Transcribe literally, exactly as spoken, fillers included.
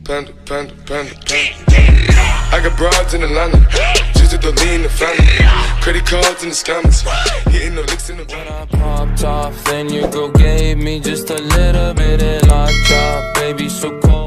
panda, panda, panda, panda. I got broads in Atlanta, just to lean the family. Credit cards in the scammers, hitting the licks in the when I popped off, then your girl gave me just a little bit of lockjaw, baby, so cold.